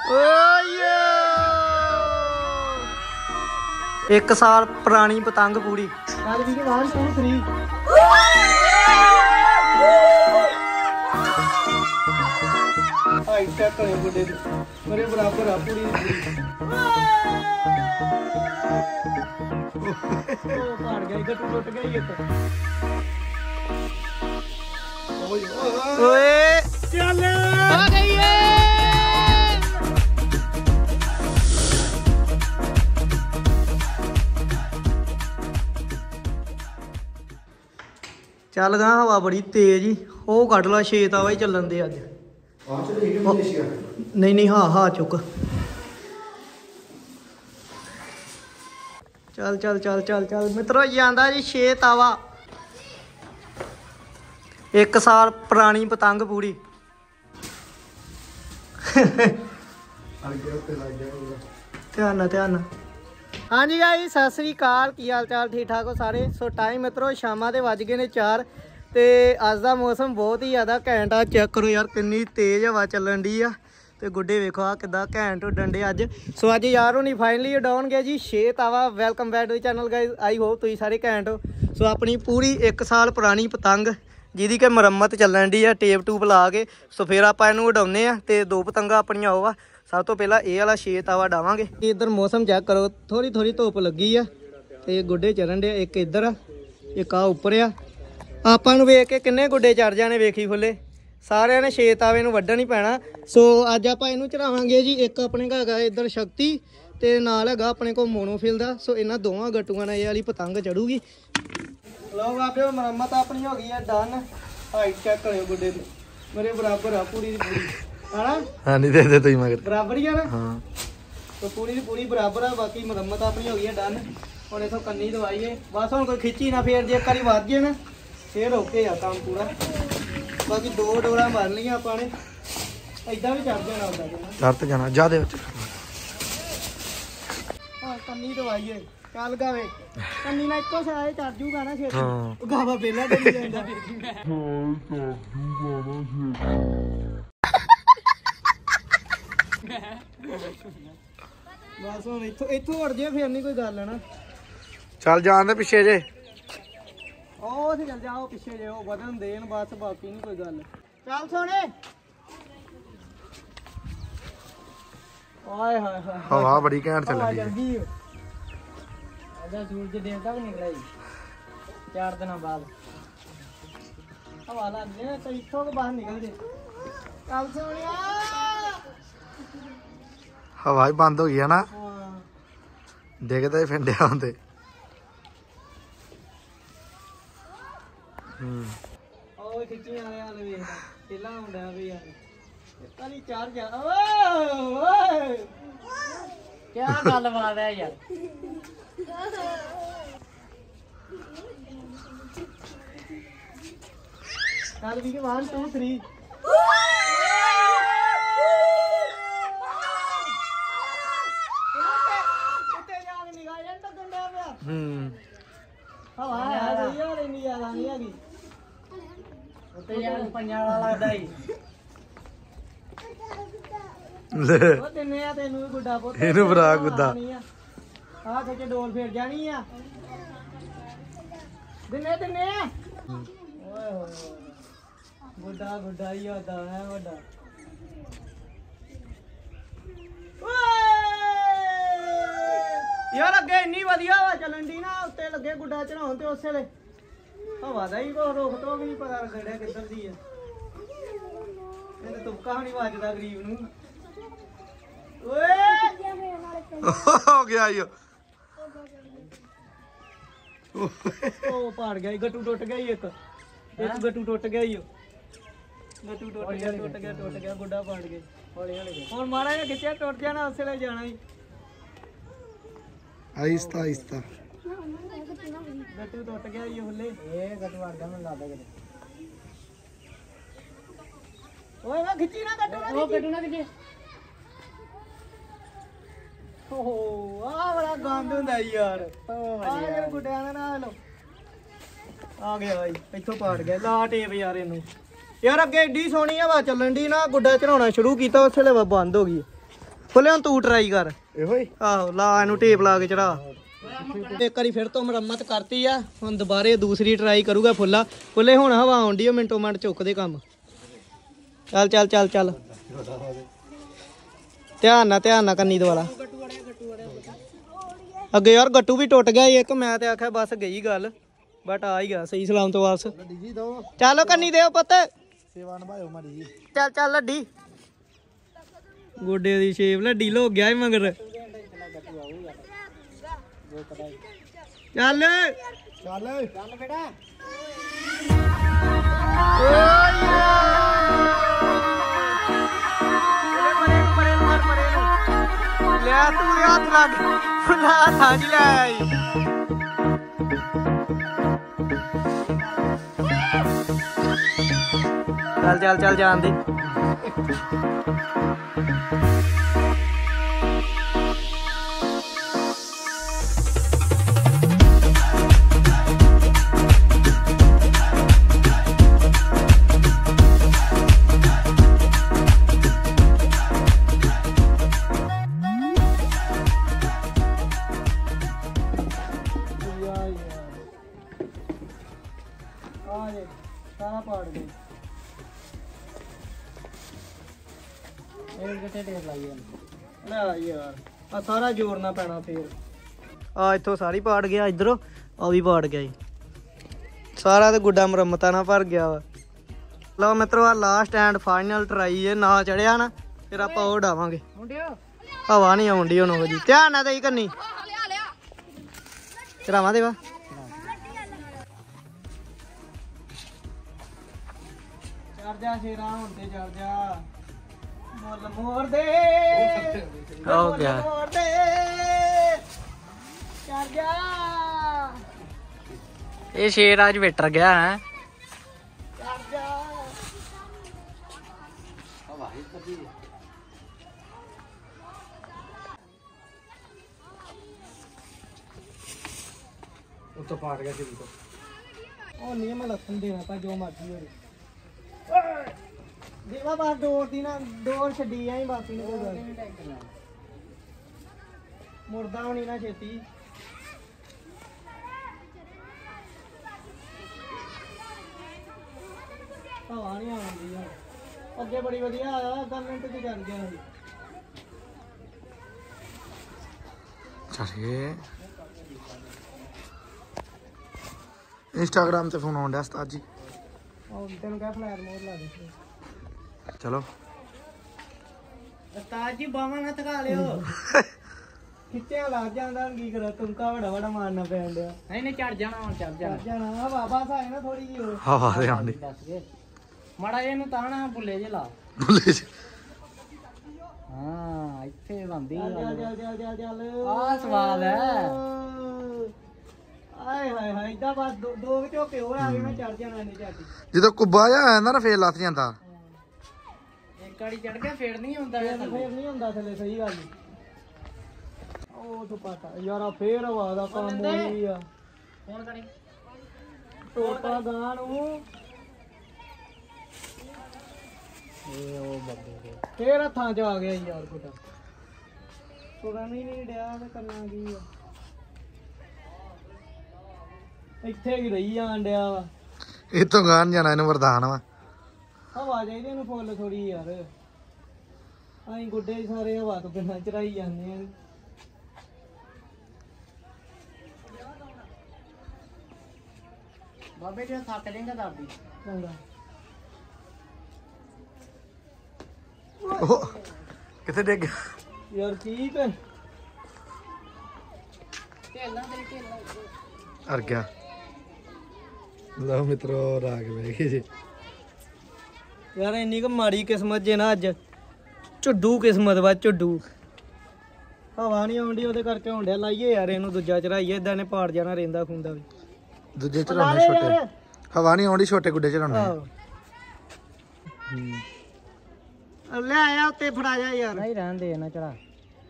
एक साल पुरानी पतंग पूरी मेरे बराबर आ पूरी पाड़ गई गट्टू टूट गई ओए चल आ गई है। चल गा हवा बड़ी तेज ही वो कट ला 6 तावा ही चलन दे अज नहीं नहीं हाँ हाँ चुक चल चल चल चल चल मित्रों जांदा जी 6 तावा 1 साल पुरानी पतंग पूरी ध्यान ध्यान। हाँ जी गाइस सत श्री अकाल की हाल चाल ठीक ठाक हो सारे। सो टाइम मित्रों शामा के वज गए ने 4 ते अज का मौसम बहुत ही ज़्यादा घैंट आ। चेक करो यार कितनी तेज़ हवा चलन डी आ ते गुड्डे वेखो आ किदा घैंट उड्डन डे अज। सो अज यार होनी फाइनली उडाउन गए जी 6 तावा। Welcome back to channel guys I hope तुम सारे घैंट हो। सो अपनी पूरी 1 साल पुरानी पतंग जिहदी कि मुरम्मत चलन डी आ टेप टूप ला के। सो फिर आप उडाउने आ ते 2 पतंगा अपनियां ओह सब तो पहला ये वाला 6 तावा डावांगे। इधर मौसम चेक करो थोड़ी थोड़ी धुप लगी आ ते गुड्डे चढ़न डे। एक इधर आ एक आ उपर आ आपां नूं वेख के किन्ने गुड्डे चढ़ जाने वेखी फुले सारिਆਂ ने 6 तावे नूं वड्ढण ही पैना। सो अज आपां इहनूं चढ़ावांगे जी। एक अपने घर हैगा इधर शक्ति ते नाल हैगा अपने को मोनोफिल दा। सो इन्हां दोवां गट्टूआं नाल ये वाली पतंग चढ़ूगी। लो बाबे मुरम्मत अपनी हो गई है डन। हाइट चेक करो गुड्डे दी मेरे बराबर आ पूरी दी पूरी है ना। हाँ नहीं दे तुम मगर बराबर ही है ना। हाँ तो पूरी की पूरी बराबर है। बाकी मुरम्मत अपनी हो गई है डन। और इथों कन्नी दवाई है बस हम कोई खिंची ना फिर जे करी वध जाए ना फिर ओके आ काम पूरा। बाकी 2 डोरा मार लिया आपने इदा भी चढ़ जाना चढ़ तो जाना ज्यादा कन्नी दवाई है चल गावे कन्नी ना एको साए चढ़ जूगा ना छेती गावा बेला चली जांदा बस हम इथों उड़ जाए फिर नहीं कोई गल है ना। चल जान दे पिछे जे चल जाओ पिछे जे बदन देन बस बाकी नहीं कोई गल। चल सोने हाय हाय हाय हवा बड़ी घैंट चल रही है। सूरज देवता भी निकला 4 दिन बाद हवा लग जाए तो इथों के बाहर निकल जे। चल सोनिया हवा ही बंद हो गई है ना। देखते फिर आते क्या गल बात है यार। चल भी 1 2 3 हवा यार इन्नी ज्यादा नहीं हैगी उत्ते यार पंजा वाला लगदा ही ओ दिने आ तेनू भी गुड्डा पुੱਤ ਇਹਨੂੰ ਬਰਾ ਗੁੱਦਾ ਆ ਕੇ ਡੋਲ ਫੇਰ ਜਾਣੀ ਆ ਦਿਨੇ ਦਿਨੇ ਓਏ ਹੋਏ ਗੁੱਡਾ ਗੁੱਡਾ ਹੀ ਹੁੰਦਾ ਹੈ ਵੱਡਾ यार अगे इन्नी वधिया हवा चलन दी ना उत्ते लगे गुड्डा चढ़ाउण ते उस वेले हवा दा ही कोई रोक तो भी नहीं पता लगड़ा किधर दी है। इहने तुपका भी नहीं वजदा गरीब नूं ओए हो गया यो ओ पाड़ गया गट्टू टुट गया एक गट्टू टुट गया यो गट्टू टुट गया गुड्डा पाड़ गया हौले हौले हुण माड़ा जिहा खिच्चिया टुट जाना उस वेले जाना ही आहिस्ता आहिस्ता गट्टू टुट गया ये हुले ए गट्टू अड़ गया मैं लादा करे ओए मैं खिच्ची ना गट्टू ना गट्टू ना खिच्चे ओहो आ बड़ा गंद हुंदा यार आ यार गुड्डिया ना लो आ गया भाई इथों पाड़ गया ला टेप यार इनू यार अगे एडी सोहनी हवा चलन दी ना गुड्डा चढ़ाउणा शुरू कीता उस वेले बंद हो गई ਫੁੱਲੇ ਹੁਣ ਤੂੰ ਟਰਾਈ ਕਰ ਇਹੋ ਹੀ ਆਹੋ ਲਾ ਇਹਨੂੰ ਟੇਪ ਲਾ ਕੇ ਚੜਾ ਇੱਕ ਵਾਰੀ ਫਿਰ ਤੋਂ ਮੁਰੰਮਤ ਕਰਤੀ ਆ ਹੁਣ ਦੁਬਾਰੇ ਦੂਸਰੀ ਟਰਾਈ ਕਰੂਗਾ ਫੁੱਲਾ ਫੁੱਲੇ ਹੁਣ ਹਵਾ ਆਉਂਦੀ ਆ ਮਿੰਟੋ ਮਿੰਟ ਚੁੱਕਦੇ ਕੰਮ ਚੱਲ ਚੱਲ ਚੱਲ ਚੱਲ ਧਿਆਨ ਨਾਲ ਕੰਨੀ ਦਵਾਲਾ ਅੱਗੇ ਯਾਰ ਗੱਟੂ ਵੀ ਟੁੱਟ ਗਿਆ ਇੱਕ ਮੈਂ ਤੇ ਆਖਿਆ ਬਸ ਗਈ ਗੱਲ ਬਟ ਆ ਹੀ ਗਿਆ ਸਹੀ ਸਲਾਮ ਤੋਂ ਵਾਪਸ ਚਲੋ ਕੰਨੀ ਦਿਓ ਪੁੱਤ ਸੇਵਾ ਨਿਭਾਇਓ ਮਾੜੀ ਜੀ ਚੱਲ ਚੱਲ ਲੱਡੀ ਗੋਡੇ ਦੀ ਸ਼ੇਪ ਲੱਡੀ ਲੋ ਗਿਆ ਮਗਰ ਚੱਲ ਚੱਲ ਬੇਟਾ ਲੈ ਤੂੰ ਹੱਥ ਲੱਗ ਫੁੱਲਾ ਹੱਥਾਂ 'ਚ ਲੈ ਆਈ ਚੱਲ ਚੱਲ ਚੱਲ ਜਾਣ ਦੇ ਸਾਰਾ ਪਾੜ ਗਏ ਇਹ ਕਿਤੇ ਢੇਰ ਲਾਈ ਲੈ ਯਾਰ ਆ ਸਾਰਾ ਜੋੜਨਾ ਪੈਣਾ ਫੇਰ ਆ ਇੱਥੋਂ ਸਾਰੀ ਪਾੜ ਗਿਆ ਇਧਰੋਂ ਆ ਵੀ ਪਾੜ ਗਿਆ ਜੀ ਸਾਰਾ ਤੇ ਗੁੱਡਾ ਮੁਰੰਮਤਾਂ ਨਾਲ ਭਰ ਗਿਆ ਵਾ ਲਓ ਮਿੱਤਰੋ ਆ ਲਾਸਟ ਐਂਡ ਫਾਈਨਲ ਟਰਾਈ ਜੇ ਨਾ ਚੜਿਆ ਨਾ ਫਿਰ ਆਪਾਂ ਉਹ ਡਾਵਾਂਗੇ ਹਵਾ ਨਹੀਂ ਆਉਂਦੀ ਹੁਣ ਉਹ ਜੀ ਧਿਆਨ ਨਾਲ ਦੇਈ ਕੰਨੀ ਚੜਾਵਾਂ ਦੇਵਾ ਚੜ ਜਾ ਸ਼ੇਰਾ ਹੁਣ ਤੇ ਚੜ ਜਾ ਮੁੱਲ ਮੋੜ ਦੇ ਹੋ ਗਿਆ ਮੋੜ ਦੇ ਚੜ ਜਾ ਇਹ ਸ਼ੇਰ ਅੱਜ ਵਿਟਰ ਗਿਆ ਹੈ ਚੜ ਜਾ ਹਵਾ ਹੀ ਕੱਢੀ ਉੱਤੋਂ ਪਾੜ ਗਿਆ ਜੀ ਉਹ ਨਿਯਮ ਲੱਥਣ ਦੇਣਾ ਤਾਂ ਜੋ ਮਰਜ਼ੀ ਹੋਵੇ ਦੇਵਾ ਬਸ ਡੋਰ ਛੱਡੀ ਆਈ ਬਾਕੀ ਨੂੰ ਕੋਈ ਗੱਲ ਮੁਰਦਾ ਹੋਣੀ ਨਾ ਛੇਤੀ ਹਵਾ ਨਹੀਂ ਆਉਂਦੀ ਯਾਰ ਅੱਗੇ ਬੜੀ ਵਧੀਆ ਆਇਆ 10 ਮਿੰਟ ਚ ਕਰ ਗਿਆ ਸੀ ਚਲਿਏ ਇੰਸਟਾਗ੍ਰਾਮ ਤੇ ਫੋਨ ਆਉਂਦਾ ਉਸਤਾਦ ਜੀ ਉਹ ਤੈਨੂੰ ਕਹਿ ਫਲੈਟ ਮੋਡ ਲਾ ਦੇ ਚਲੋ ਉਸਤਾਦ ਜੀ ਬਾਹਾਂ ਨਾ ਥਕਾ ਲਿਓ ਖਿੱਚਿਆ ਲੱਗ ਜਾਂਦਾ ਕੀ ਕਰਾਂ ਤੁਮਕਾ ਬੜਾ ਮਾਰਨਾ ਪੈਣ ਡਿਆ ਨਹੀਂ ਚੜ ਜਾਣਾ ਹੁਣ ਚੜ ਜਾਣਾ ਵਾਪਸ ਆਏ ਨਾ ਥੋੜੀ ਜਿਹੀ ਹਵਾ ਦੇ ਆਂਦੀ ਮਾੜਾ ਇਹਨੂੰ ਤਾਣਾ ਬੁੱਲੇ ਜੇ ਲਾ ਬੁੱਲੇ ਚ ਹਾਂ ਇੱਥੇ ਬੰਦੀ ਚੱਲ ਆ ਸਵਾਦ ਹੈ ਆਏ ਹਾਏ ਹਾਏ ਇਦਾਂ ਬਸ ਦੋ ਝੋਕੇ ਹੋਰ ਆ ਗਏ ਮੈਂ ਚੜ ਜਾਣਾ ਨਹੀਂ ਝਾਟੀ ਜਦੋਂ ਕੁੱਬਾ ਜਾ ਆਇਆ ਨਾ ਫੇਰ ਲੱਥ ਜਾਂਦਾ ਇੱਕ ਵਾਰੀ ਚੜ ਗਿਆ ਫੇਰ ਨਹੀਂ ਹੁੰਦਾ ਫੇਰ ਨਹੀਂ ਹੁੰਦਾ ਥੱਲੇ ਸਹੀ ਗੱਲ ਉਹ ਦੁਪਾਟਾ ਯਾਰਾ ਫੇਰ ਹਵਾ ਦਾ ਕੰਮ ਹੋਈ ਆ ਫੋਨ ਕਰੀ ਟੋਪਾ ਗਾਂ ਨੂੰ ਇਹ ਉਹ ਬੱਬੇ ਫੇਰ ਹੱਥਾਂ 'ਚ ਆ ਗਿਆ ਯਾਰ ਕੋਟਾ ਪਤਾ ਨਹੀਂ ਡਿਆ ਤੇ ਕਰਨਾ ਕੀ ਆ ਇੱਥੇ ਹੀ ਰਹੀ ਜਾਣ ਡਿਆ ਵਾ ਇੱਥੋਂ ਗਾਂ ਜਾਣਾ ਇਹਨੂੰ ਵਰਦਾਨ ਵਾ ਹਵਾ ਚਾਹੀਦੀ ਇਹਨੂੰ ਫੁੱਲ ਥੋੜੀ ਯਾਰ ਅਸੀਂ ਗੁੱਡੇ ਸਾਰੇ ਹਵਾ ਤੋਂ ਬਿਨਾਂ ਚੜਾਈ ਜਾਂਦੇ ਆ ਬਾਬੇ ਜੇ ਥੱਕ ਜਾਏਗਾ ਦਾਦੀ ਚੰਗਾ ਉਹ ਕਿੱਥੇ ਡਿੱਗ ਗਿਆ ਯਾਰ ਠੀਕ ਹੈ ਅਰ ਗਿਆ ਲਓ ਮਿੱਤਰੋ ਰਾਗ ਬਹਿ ਗਏ ਜੀ ਯਾਰ ਇੰਨੀ ਕੁ ਮਾੜੀ ਕਿਸਮਤ ਜੇ ਨਾ ਅੱਜ ਝੁੱਡੂ ਕਿਸਮਤ ਵਾ ਝੁੱਡੂ ਹਵਾ ਨਹੀਂ ਆਉਂਦੀ ਉਹਦੇ ਕਰਕੇ ਹੋਣ ਡਿਆ ਲਾਈਏ ਯਾਰ ਇਹਨੂੰ ਦੂਜਾ ਚੜਾਈਏ ਇਦਾਂ ਨੇ ਪਾੜ ਜਾਣਾ ਰਹਿੰਦਾ ਖੁੰਦਾ ਵੀ ਦੂਜੇ ਚੜਾਉਣੇ ਛੋਟੇ ਹਵਾ ਨਹੀਂ ਆਉਂਦੀ ਛੋਟੇ ਗੁੱਡੇ ਚੜਾਉਣੇ ਲੈ ਆਇਆ ਉੱਤੇ ਫੜਾ ਜਾ ਯਾਰ ਨਹੀਂ ਰਹਿਣ ਦੇ ਨਾ ਚੜਾ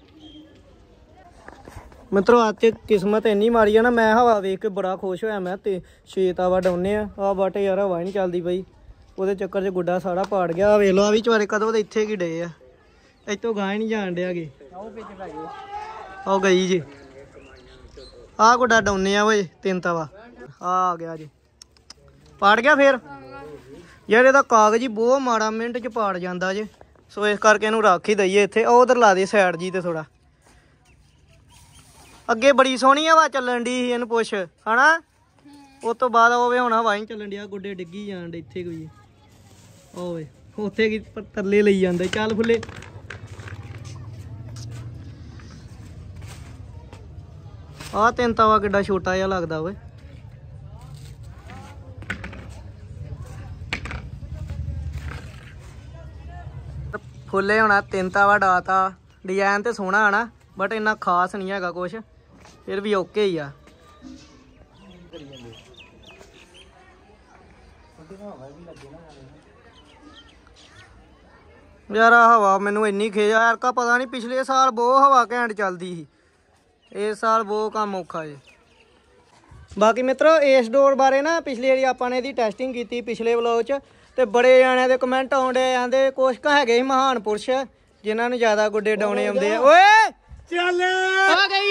ਮਿੱਤਰੋ ਅੱਜ ਕਿਸਮਤ ਇੰਨੀ ਮਾੜੀ ਆ ਨਾ ਮੈਂ ਹਵਾ ਵੇਖ ਕੇ ਬੜਾ ਖੁਸ਼ ਹੋਇਆ ਮੈਂ ਤੇ 6 ਤਾਵਾ ਡਾਉਨੇ ਆ ਬਟ ਯਾਰ ਹਵਾ ਨਹੀਂ ਚੱਲਦੀ ਪਈ ਉਹਦੇ ਚੱਕਰ 'ਚ ਗੁੱਡਾ ਸਾਰਾ ਪਾੜ ਗਿਆ ਵੇਖ ਲਓ ਆ ਵੀ ਚਵਾਰੇ ਕਦੋਂ ਦੇ ਇੱਥੇ ਕੀ ਡੇ ਆ ਇੱਥੋਂ ਗਾਂ ਹੀ ਨਹੀਂ ਜਾਣ ਡਿਆਗੇ ਉਹ ਗਈ ਜੀ ਆ ਗੁੱਡਾ ਡਾਉਨੇ ਆ ਓਏ 3 ਤਵਾ ਆ ਗਿਆ ਜੀ ਪਾੜ ਗਿਆ ਫੇਰ ਯਾਰ ਇਹਦਾ ਕਾਗਜ਼ ਹੀ ਬਹੁਤ ਮਾੜਾ ਮਿੰਟ ਚ ਪਾੜ ਜਾਂਦਾ ਜੇ ਸੋ ਇਸ ਕਰਕੇ ਇਹਨੂੰ ਰੱਖ ਹੀ ਦਈਏ ਇੱਥੇ ਉਹ ਉਧਰ ਲਾ ਦੇ ਸਾਈਡ ਜੀ ਤੇ ਥੋੜਾ ਅੱਗੇ ਬੜੀ ਸੋਹਣੀ ਹਵਾ ਚੱਲਣ ਦੀ ਸੀ ਇਹਨੂੰ ਪੁੱਛ ਹਨਾ ਉਸ ਤੋਂ ਬਾਅਦ ਹੋਵੇ ਹੁਣ ਹਵਾ ਹੀ ਚੱਲਣ ਡਿਆ ਗੁੱਡੇ ਡਿੱਗੀ ਜਾਣ ਡੇ ਇੱਥੇ ਕੋਈ ਓਏ ਉੱਥੇ ਕੀ ਤਰਲੇ ਲਈ ਜਾਂਦੇ ਚੱਲ ਫੁੱਲੇ ਆਹ 3 ਤਵਾ ਕਿੱਡਾ ਛੋਟਾ ਜਿਹਾ ਲੱਗਦਾ ਓਏ ਫੁੱਲੇ ਹੋਣਾ 3 ਤਵਾ ਡਾਤਾ ਡਿਜ਼ਾਈਨ ਤੇ ਸੋਹਣਾ ਆਣਾ ਬਟ ਇੰਨਾ ਖਾਸ ਨਹੀਂ ਹੈਗਾ ਕੁਛ ਫਿਰ ਵੀ ਓਕੇ ਹੀ ਆ ਯਾਰ ਹਵਾ ਮੈਨੂੰ ਇੰਨੀ ਖੇਜ ਯਾਰ ਕਾ ਪਤਾ ਨਹੀਂ ਪਿਛਲੇ ਸਾਲ ਬਹੁਤ ਹਵਾ ਘੈਂਟ ਚੱਲਦੀ ਸੀ ਇਸ ਸਾਲ ਬਹੁਤ ਕੰਮ ਔਖਾ ਜੀ ਬਾਕੀ ਮਿੱਤਰੋ ਇਸ ਡੋਰ ਬਾਰੇ ਨਾ ਪਿਛਲੀ ਵਾਰੀ ਆਪਾਂ ਨੇ ਇਹਦੀ ਟੈਸਟਿੰਗ ਕੀਤੀ ਪਿਛਲੇ ਵਲੋਗ 'ਚ ਤੇ ਬੜੇ ਜਾਣਿਆਂ ਦੇ ਕਮੈਂਟ ਆਉਂਦੇ ਆਂਦੇ ਕੁਛ ਕੁ ਹੈਗੇ ਸੀ ਮਹਾਨ ਪੁਰਸ਼ ਜਿਨ੍ਹਾਂ ਨੂੰ ਜ਼ਿਆਦਾ ਗੁੱਡੇ ਡਾਉਣੇ ਆਉਂਦੇ ਆ ਓਏ ਚੱਲ ਆ ਗਈ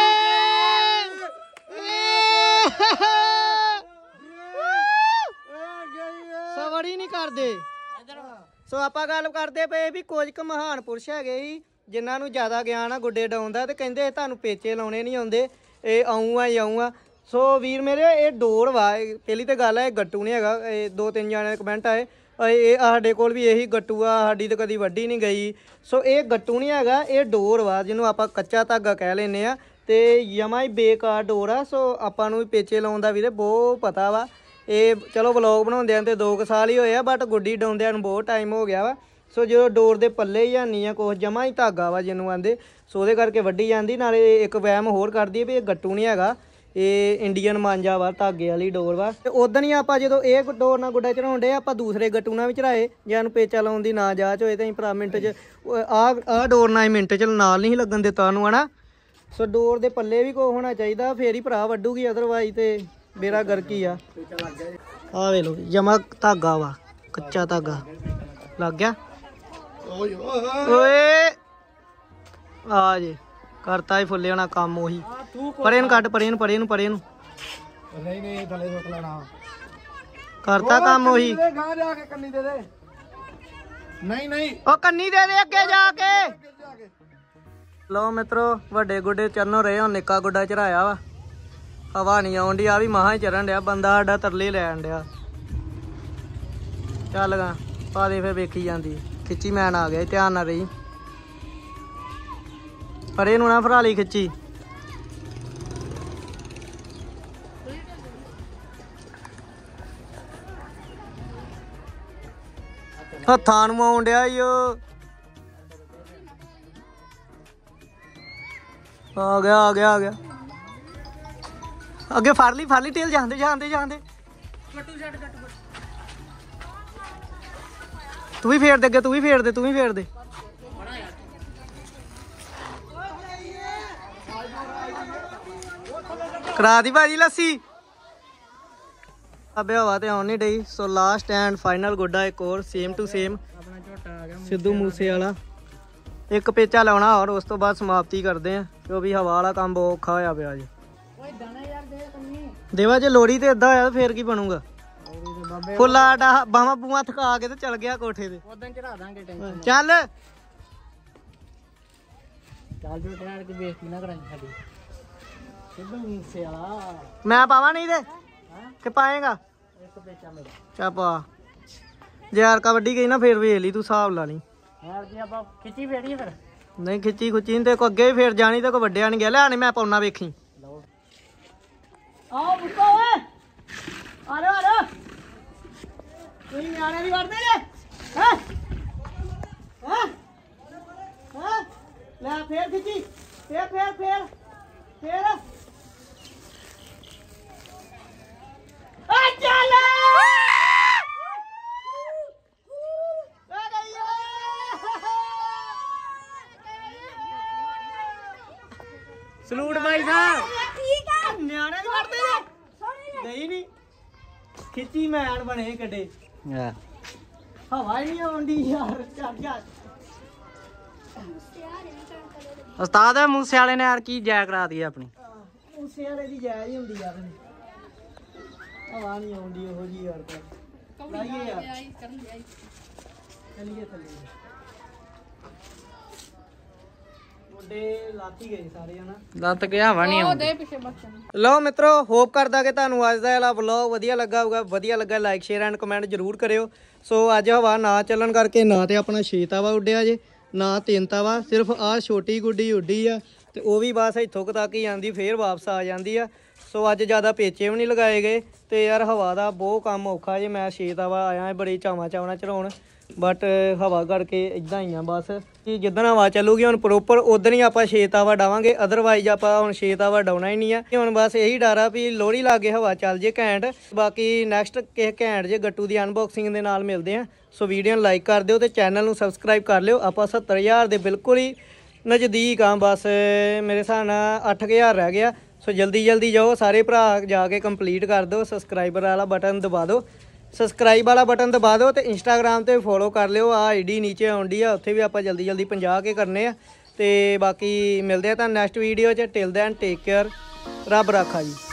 ਸਵੜੀ ਨਹੀਂ ਕਰਦੇ ਸੋ ਆਪਾਂ ਗੱਲ ਕਰਦੇ ਪਏ ਵੀ ਕੁਝ ਕੁ ਮਹਾਨ ਪੁਰਸ਼ ਹੈਗੇ ਸੀ ਜਿਨ੍ਹਾਂ ਨੂੰ ਜ਼ਿਆਦਾ ਗਿਆਨ ਆ ਗੁੱਡੇ ਡਾਉਣ ਦਾ ਤੇ ਕਹਿੰਦੇ ਤੁਹਾਨੂੰ ਪੇਚੇ ਲਾਉਣੇ ਨਹੀਂ ਆਉਂਦੇ ਇਹ ਆਊਂ ਆ ਸੋ ਵੀਰ ਮੇਰੇ ਇਹ ਡੋਰ ਵਾ ਪਹਿਲੀ ਤਾਂ ਗੱਲ ਹੈ ਇਹ ਗੱਟੂ ਨਹੀਂ ਹੈਗਾ ਇਹ 2-3 ਜਾਣੇ ਦੇ ਕਮੈਂਟ ਆਏ ਇਹ ਸਾਡੇ ਕੋਲ ਵੀ ਇਹੀ ਗੱਟੂ ਆ ਸਾਡੀ ਤਾਂ ਕਦੀ ਵੱਡੀ ਨਹੀਂ ਗਈ ਸੋ ਇਹ ਗੱਟੂ ਨਹੀਂ ਹੈਗਾ ਇਹ ਡੋਰ ਵਾ ਜਿਹਨੂੰ ਆਪਾਂ ਕੱਚਾ ਧਾਗਾ ਕਹਿ ਲੈਂਦੇ ਆ ਤੇ ਜਮਾ ਹੀ ਬੇਕਾਰ ਡੋਰ ਆ ਸੋ ਆਪਾਂ ਨੂੰ ਵੀ ਪੇਚੇ ਲਾਉਣ ਦਾ ਵੀਰੇ ਬਹੁਤ ਪਤਾ ਵਾ ਇਹ ਚਲੋ ਵਲੋਗ ਬਣਾਉਂਦਿਆਂ ਤੇ 2 ਸਾਲ ਹੀ ਹੋਏ ਆ ਬਟ ਗੁੱਡੀ ਡਾਉਂਦਿਆਂ ਨੂੰ ਬਹੁਤ ਟਾਈਮ ਹੋ ਗਿਆ ਵਾ ਸੋ ਜਦੋਂ ਡੋਰ ਦੇ ਪੱਲੇ ਹੀ ਨਹੀਂ ਆ ਕੁਛ ਜਮਾ ਹੀ ਧਾਗਾ ਵਾ ਜਿਹਨੂੰ ਆਂਦੇ ਸੋ ਉਹਦੇ ਕਰਕੇ ਵੱਢੀ ਜਾਂਦੀ ਨਾਲੇ ਇੱਕ ਵਹਿਮ ਹੋਰ ਕਰਦੀ ਹੈ ਵੀ ਇਹ ਗੱਟੂ ਨਹੀਂ ਹੈਗਾ ਇਹ ਇੰਡੀਅਨ ਮਾਂਜਾ ਵਾ ਧਾਗੇ ਵਾਲੀ ਡੋਰ ਵਾ ਤੇ ਉਦੋਂ ਹੀ ਆਪਾਂ ਜਦੋਂ ਇਹ ਡੋਰ ਨਾਲ ਗੁੱਡਾ ਚੜਾਉਂਦੇ ਆਪਾਂ ਦੂਸਰੇ ਗੱਟੂ ਨਾਲ ਵੀ ਚੜਾਏ ਜਾਂ ਨੂੰ ਪੇਚਾ ਲਾਉਣ ਦੀ ਨਾ ਜਾਚ ਹੋਏ ਤਾਂ ਅਸੀਂ ਭਰਾ ਮਿੰਟ 'ਚ ਆਹ ਡੋਰ ਨਾਲ ਮਿੰਟ 'ਚ ਨਾਲ ਨਹੀਂ ਲੱਗਣ ਦਿੱਤਾ ਉਹਨੂੰ ਹਨਾ ਸੋ ਡੋਰ ਦੇ ਪੱਲੇ ਵੀ ਕੋ ਹੋਣਾ ਚਾਹੀਦਾ ਫੇਰ ਹੀ ਭਰਾ ਵੱਢੂਗੀ ਅਦਰਵਾਈਜ਼ ਤੇ ਮੇਰਾ ਗਰਕੀ ਆ ਆਹ ਵੇ ਲੋ ਜਮਾ ਧਾਗਾ ਵਾ ਕੱਚਾ ਧਾਗਾ ਲੱਗ ਗਿਆ ਓਏ ਆ ਜੇ ਕਰਤਾ ਹੀ ਫੁੱਲੇ ਹੋਣਾ ਕੰਮ ਉਹੀ ਪਰੇ ਨੂੰ ਕੱਢ ਪਰੇ ਨੂੰ ਨਹੀਂ ਥੱਲੇ ਸੁੱਟ ਲੈਣਾ ਕਰਤਾ ਕੰਮ ਉਹੀ ਗਾਂ ਜਾ ਕੇ ਕੰਨੀ ਦੇ ਦੇ ਨਹੀਂ ਉਹ ਕੰਨੀ ਦੇ ਦੇ ਅੱਗੇ ਜਾ ਕੇ ਲਓ ਮਿੱਤਰੋ ਵੱਡੇ ਗੁੱਡੇ ਚਰਨੋਂ ਰਹੇ ਹੁਣ ਨਿੱਕਾ ਗੁੱਡਾ ਚੜਾਇਆ ਵਾ ਹਵਾ ਨਹੀਂ ਆਉਣ ਡਈ ਆ ਵੀ ਮਹਾਂ ਹੀ ਚਰਨ ਡਿਆ ਬੰਦਾ ਸਾਡਾ ਤਰਲੇ ਲੈਣ ਡਿਆ ਚੱਲ ਗਾ ਪਾ ਦੇ ਫਿਰ ਵੇਖੀ ਜਾਂਦੀ ਖਿੱਚੀ ਮੈਨ ਆ ਗਿਆ ਧਿਆਨ ਨਾਲ ਰਹੀ ਪਰ ਇਹਨੂੰ ਨਾ ਫਰਾਲੀ ਖਿੱਚੀ ਹੱਥਾਂ ਨੂੰ ਆਉਣ ਡਿਆ ਈ ਆ ਗਿਆ ਅੱਗੇ ਫੜ ਲਈ ਟੇਲ ਜਾਂਦੇ ਤੂੰ ਵੀ ਫੇਰ ਦੇ ਅੱਗੇ ਤੂੰ ਵੀ ਫੇਰ ਦੇ ਕਰਾ ਦੀ ਭਾਜੀ ਲੱਸੀ ਅਬੇ ਹਵਾ ਤੇ ਆਉਣ ਨਹੀਂ ਡਈ ਸੋ ਲਾਸਟ ਐਂਡ ਫਾਈਨਲ ਗੁੱਡਾ ਇੱਕ ਹੋਰ ਸੇਮ ਟੂ ਸੇਮ ਆਪਣਾ ਝੋਟਾ ਆ ਗਿਆ ਸਿੱਧੂ ਮੂਸੇ ਵਾਲਾ ਇੱਕ ਪੇਚਾ ਲਾਉਣਾ ਔਰ ਉਸ ਤੋਂ ਬਾਅਦ ਸਮਾਪਤੀ ਕਰਦੇ ਆ ਕਿਉਂਕਿ ਹਵਾ ਵਾਲਾ ਕੰਮ ਬਹੁਤ ਔਖਾ ਹੋਇਆ ਪਿਆ ਜੀ ਦੇਵਾ ਜੇ ਲੋੜੀ ਤੇ ਏਦਾਂ ਹੋਇਆ ਫੇਰ ਕੀ ਬਣੂਗਾ ਫੁੱਲਾ ਬਾਵਾ ਬੂਆ ਥਕਾ ਕੇ ਤੇ ਚਲ ਗਿਆ ਕੋਠੇ ਤੇ ਉਦੋਂ ਚੜਾ ਦਾਂਗੇ ਟੈਨਸ਼ਨ ਚੱਲ ਜੋ ਟਾਇਰ ਦੀ ਬੇਇੱਜ਼ਤੀ ਨਾ ਕਰਾਈ ਸਾਡੀ ਸਿੱਧੂ ਮੂਸੇ ਵਾਲਾ ਮੈਂ ਪਾਵਾਂ ਨਹੀਂ ਤੇ ਕਿ ਪਾਏਗਾ ਇੱਕ ਪੇਚਾ ਮੇਰਾ ਚਾ ਪਾ ਜੇ ਯਾਰ ਕਬੱਡੀ ਗਈ ਨਾ ਫੇਰ ਵੇਖ ਲਈ ਤੂੰ ਹਿਸਾਬ ਲਾ ਲਈ ਯਾਰ ਜੀ ਆਪਾਂ ਖਿੱਚੀ ਫੇੜੀਏ ਫਿਰ ਨਹੀਂ ਖਿੱਚੀ ਖੁੱਚੀ ਤੇ ਕੋ ਅੱਗੇ ਫੇਰ ਜਾਣੀ ਤੇ ਕੋ ਵੱਡਿਆ ਨਹੀਂ ਗਿਆ ਲੈ ਆਣੇ ਮੈਂ ਪਾਉਣਾ ਵੇਖੀ ਆਓ ਬੁੱਕਾ ਓਏ ਆ ਜਾ ਤੁਸੀਂ ਨਿਆਣੇ ਨਹੀਂ ਵੜਦੇ ਜੇ ਹੈ ਲੈ ਫੇਰ ਖਿੱਚੀ ਫੇਰ ਆ ਚੱਲ ਸਲੂਟ ਭਾਈ ਸਾਹਿਬ ਠੀਕ ਆ ਨਿਆਣੇ ਨਹੀਂ ਵੜਦੇ ਜੇ ਗਈ ਨਹੀਂ ਖਿੱਚੀ ਮੈਨ ਬਣੇ ਕੱਢੇ ਹਵਾ ਹੀ ਨਹੀਂ ਆਉਂਦੀ ਯਾਰ ਚੱਲ ਉਸਤਾਦ ਮੂਸੇ ਵਾਲੇ ਨੇ ਯਾਰ ਕੀ ਜੈ ਕਰਾ ਦਈ ਆਪਣੀ ਮੂਸੇ ਵਾਲੇ ਦੀ ਜੈ ਹੀ ਹੁੰਦੀ ਯਾਰ ਹਵਾ ਨਹੀਂ ਆਉਂਦੀ ਉਹੋ ਜੀ ਯਾਰ ਲਾਈਏ ਯਾਰ ਚੱਲੀਏ ਥੱਲੇ ਮੁੰਡੇ ਲਾਤੀ ਗਏ ਸਾਰੇ ਹਨਾ ਲੱਤ ਗਿਆ ਹਵਾ ਨਹੀਂ ਆਉਂਦੀ ਪਿੱਛੇ ਬੱਚਨ ਲਓ ਮਿੱਤਰੋ ਹੋਪ ਕਰਦਾ ਕਿ ਤੁਹਾਨੂੰ ਅੱਜ ਦਾ ਇਹ ਵਲੌਗ ਵਧੀਆ ਲੱਗਾ ਹੋਊਗਾ ਵਧੀਆ ਲੱਗਾ ਲਾਈਕ ਸ਼ੇਅਰ ਐਂਡ ਕਮੈਂਟ ਜ਼ਰੂਰ ਕਰਿਓ ਸੋ ਅੱਜ ਹਵਾ ਨਾ ਚੱਲਣ ਕਰਕੇ ਨਾ ਤੇ ਆਪਣਾ 6 ਤਾਵਾ ਉੱਡਿਆ ਜੇ ਨਾ 3 ਤਾਵਾ ਸਿਰਫ ਆਹ ਛੋਟੀ ਗੁੱਡੀ ਉੱਡੀ ਆ ਤੇ ਉਹ ਵੀ ਬਸ ਇੱਥੋਂ ਤੱਕ ਹੀ ਆਂਦੀ ਫੇਰ ਵਾਪਸ ਆ ਜਾਂਦੀ ਆ ਸੋ ਅੱਜ ਜ਼ਿਆਦਾ ਪੇਚੇ ਵੀ ਨਹੀਂ ਲਗਾਏ ਗਏ ਤੇ ਯਾਰ ਹਵਾ ਦਾ ਬਹੁਤ ਕੰਮ ਔਖਾ ਜੇ ਮੈਂ 6 ਤਾਵਾ ਆਇਆ ਬੜੀ ਚਾਵਾਂ ਚੜਾਉਣ ਬਟ ਹਵਾ ਕਰਕੇ ਇਦਾਂ ਹੀ ਆ ਬਸ ਕਿ ਜਿੱਦਣ ਹਵਾ ਚੱਲੂਗੀ ਹੁਣ ਪ੍ਰੋਪਰ ਉਦੋਂ ਹੀ ਆਪਾਂ 6 ਤਾਵਾ ਡਾਵਾਂਗੇ ਅਦਰਵਾਈਜ਼ ਆਪਾਂ ਹੁਣ 6 ਤਾਵਾ ਡਾਉਣਾ ਹੀ ਨਹੀਂ ਆ ਹੁਣ ਬਸ ਇਹੀ ਡਰ ਆ ਵੀ ਲੋਹੜੀ ਲਾਗੇ ਹਵਾ ਚੱਲ ਜੇ ਘੈਂਟ ਬਾਕੀ ਨੈਕਸਟ ਕਿਸੇ ਘੈਂਟ ਜੇ ਗੱਟੂ ਦੀ ਅਨਬਾਕਸਿੰਗ ਦੇ ਨਾਲ ਮਿਲਦੇ ਆ ਸੋ ਵੀਡੀਓ ਨੂੰ ਲਾਈਕ ਕਰ ਦਿਓ ਤੇ ਚੈਨਲ ਨੂੰ ਸਬਸਕ੍ਰਾਈਬ ਕਰ ਲਿਓ ਆਪਾਂ 70000 ਦੇ ਬਿਲਕੁਲ ਹੀ ਨਜ਼ਦੀਕ ਆ ਬਸ ਮੇਰੇ ਹਿਸਾਬ ਨਾਲ 8000 ਰਹਿ ਗਿਆ ਸੋ ਜਲਦੀ ਜਾਓ ਸਾਰੇ ਭਰਾ ਜਾ ਕੇ ਕੰਪਲੀਟ ਕਰ ਦਿਓ ਸਬਸਕ੍ਰਾਈਬਰ ਵਾਲਾ ਬਟਨ ਦਬਾ ਦਿਓ ਸਬਸਕ੍ਰਾਈਬ ਵਾਲਾ ਬਟਨ ਦਬਾ ਦਿਓ ਤੇ ਇੰਸਟਾਗ੍ਰਾਮ ਤੇ ਫੋਲੋ ਕਰ ਲਿਓ ਆ ਆਈਡੀ ਨੀਚੇ ਆਉਂਦੀ ਆ ਉੱਥੇ ਵੀ ਆਪਾਂ ਜਲਦੀ 50 ਕੇ ਕਰਨੇ ਆ ਤੇ ਬਾਕੀ ਮਿਲਦੇ ਆ ਤਾਂ ਨੈਕਸਟ ਵੀਡੀਓ 'ਚ ਟਿਲ ਦੈਨ ਟੇਕ ਕੇਅਰ ਰੱਬ ਰਾਖਾ ਜੀ।